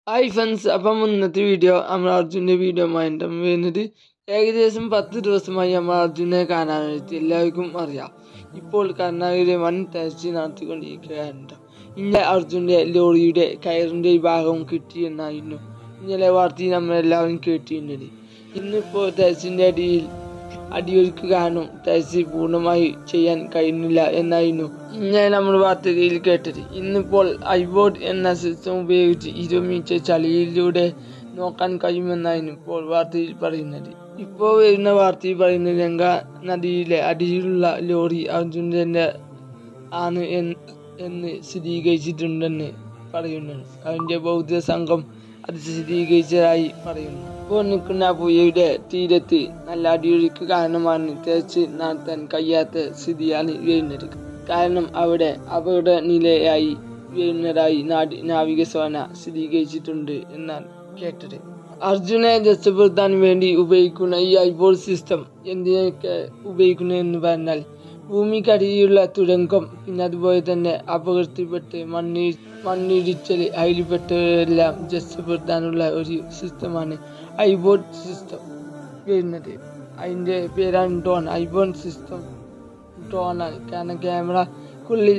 Hi friends, അപ്പം ഇന്നത്തെ video നമ്മൾ അർജുൻ്റെ വീഡിയോ ആയിട്ട് വരുന്നത് ഏകദേശം 10 ദിവസമായി നമ്മൾ അർജുനെ കാണാനായിട്ട് എല്ലാവർക്കും അറിയാം. ഇപ്പോൾ കർണാടകയിലെ വൻ തെരച്ചിൽ നടത്തിക്കൊണ്ടിരിക്കുകയാണ്. ഇന്നലെ അർജുൻ്റെ ലോറിയുടെ കയറിൻ്റെ ഭാഗം കിട്ടിയെന്നായിരുന്നു ഇന്നലെ വാർത്തയിൽ നമ്മളെല്ലാവരും കേട്ടിരുന്നത്. ഇന്നിപ്പോൾ തെരച്ചിലിൻ്റെ അടിയൊഴുക്ക് കാരണം തെരച്ചിൽ പൂർണ്ണമായി ചെയ്യാൻ കഴിയുന്നില്ല എന്നായിരുന്നു ഇന്നലെ നമ്മൾ വാർത്തയിൽ കേട്ടത്. ഇന്നിപ്പോൾ ഐബോർഡ് എന്ന സിസ്റ്റം ഉപയോഗിച്ച് 20 മീറ്റർ ചളിയിലൂടെ നോക്കാൻ കഴിയുമെന്നായിരുന്നു ഇപ്പോൾ വാർത്തയിൽ പറയുന്നത്. ഇപ്പോൾ വരുന്ന വാർത്തയിൽ പറയുന്നത് ഗംഗാ നദിയിലെ അടിയിലുള്ള ലോറി അർജുൻ്റെ ആണ് എന്ന് സ്ഥിരീകരിച്ചിട്ടുണ്ടെന്ന് പറയുന്നു. അതിൻ്റെ ബൗദ്ധ സംഘം അത് സ്ഥിരീകരിച്ചതായി പറയുന്നു. ഇപ്പോൾ നിൽക്കുന്ന പുഴയുടെ തീരത്ത് നല്ല അടിയൊഴുക്ക് കാരണമാണ് തെരച്ചിൽ നടത്താൻ കഴിയാത്ത സ്ഥിതിയാണ് വരുന്നത്. കാരണം അവിടെ അപകട നിലയായി വരുന്നതായി നാവികസേന സ്ഥിരീകരിച്ചിട്ടുണ്ട് എന്നാണ് കേട്ടത്. അർജുനെ രക്ഷപ്പെടുത്താൻ വേണ്ടി ഉപയോഗിക്കുന്ന ഈ ഐബോർഡ് സിസ്റ്റം എന്തിനൊക്കെ ഉപയോഗിക്കുന്നതെന്ന് പറഞ്ഞാൽ ഭൂമിക്കടിയിലുള്ള തുരങ്കം, പിന്നെ അതുപോലെ തന്നെ അപകടത്തിൽപ്പെട്ട് മണ്ണിടിച്ചൽ അതിൽപ്പെട്ടവരെല്ലാം രക്ഷപ്പെടുത്താനുള്ള ഒരു സിസ്റ്റമാണ് ഐബോർഡ് സിസ്റ്റം വരുന്നത്. അതിൻ്റെ പേരാണ് ഡ്രോൺ. ഐബോർഡ് സിസ്റ്റം ഡ്രോണാണ്. കാരണം ക്യാമറക്കുള്ളിൽ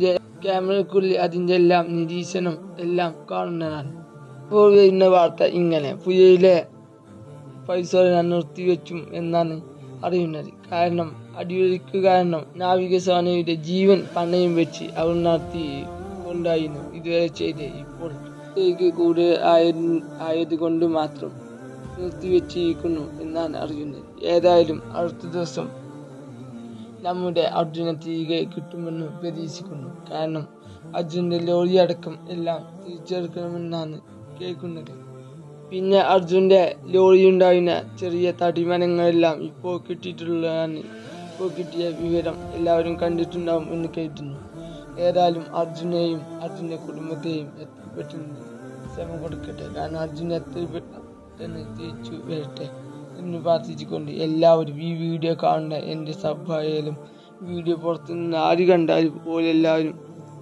അതിൻ്റെ എല്ലാം നിരീക്ഷണം എല്ലാം കാണുന്നതാണ്. ഇപ്പോൾ വരുന്ന വാർത്ത ഇങ്ങനെ: പുഴയിലെ പരിശോധന നിർത്തിവെച്ചും എന്നാണ് അറിയുന്നത്. കാരണം അടിയൊഴുക്ക് കാരണം നാവികസേനയുടെ ജീവൻ പണയം വെച്ച് അവർ നടത്തി കൊണ്ടായിരുന്നു ഇതുവരെ ചെയ്ത്. ഇപ്പോൾ കൂടുതൽ ആയതുകൊണ്ട് മാത്രം നിർത്തിവെച്ചിരിക്കുന്നു എന്നാണ് അറിയുന്നത്. ഏതായാലും അടുത്ത ദിവസം നമ്മുടെ അർജുനെ തിരികെ കിട്ടുമെന്ന് പ്രതീക്ഷിക്കുന്നു. കാരണം അർജുൻ്റെ ലോറി അടക്കം എല്ലാം തിരിച്ചെടുക്കണമെന്നാണ് കേൾക്കുന്നത്. പിന്നെ അർജുൻ്റെ ലോറി ഉണ്ടായിരുന്ന ചെറിയ തടിമരങ്ങളെല്ലാം ഇപ്പോൾ കിട്ടിയിട്ടുള്ളതാണ്. ഇപ്പോൾ കിട്ടിയ വിവരം എല്ലാവരും കണ്ടിട്ടുണ്ടാവും എന്ന് കരുതുന്നു. ഏതായാലും അർജുനെയും അർജുൻ്റെ കുടുംബത്തെയും എത്രപ്പെട്ടെന്ന് ശ്രമം കൊടുക്കട്ടെ. കാരണം അർജുൻ എത്രപ്പെട്ടെന്ന് തിരിച്ചു വരട്ടെ എന്ന് പ്രാർത്ഥിച്ചുകൊണ്ട് എല്ലാവരും ഈ വീഡിയോ കാണുന്ന എൻ്റെ സബ്ബായാലും വീഡിയോ പുറത്തുനിന്ന് ആര് കണ്ടാലും പോലെ എല്ലാവരും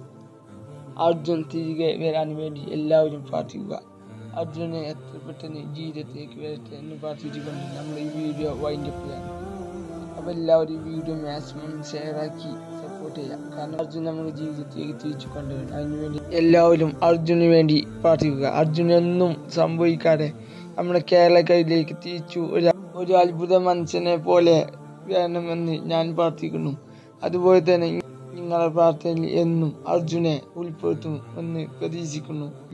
അർജുൻ തിരികെ വരാൻ വേണ്ടി എല്ലാവരും പ്രാർത്ഥിക്കുക. അർജുനെ എത്ര പെട്ടെന്ന് ജീവിതത്തിലേക്ക് വരട്ടെ എന്ന് പ്രാർത്ഥിച്ചുകൊണ്ട് നമ്മൾ ഈ വീഡിയോ വൈൻഡപ്പ് ചെയ്യാം. അപ്പോൾ എല്ലാവരും ഈ വീഡിയോ മാക്സിമം ഷെയറാക്കി സപ്പോർട്ട് ചെയ്യാം. കാരണം അർജുൻ നമ്മുടെ ജീവിതത്തിലേക്ക് തിരിച്ചു കൊണ്ടുവരും. അതിനുവേണ്ടി എല്ലാവരും അർജുന് വേണ്ടി പ്രാർത്ഥിക്കുക. അർജുനൊന്നും സംഭവിക്കാതെ നമ്മുടെ കേരളക്കരയിലേക്ക് തിരിച്ചു ഒരു അത്ഭുത മനുഷ്യനെ പോലെ വേണമെന്ന് ഞാൻ പ്രാർത്ഥിക്കുന്നു. അതുപോലെ തന്നെ നിങ്ങളുടെ പ്രാർത്ഥനയിൽ എന്നും അർജുനെ ഉൾപ്പെടുത്തും എന്ന് പ്രതീക്ഷിക്കുന്നു.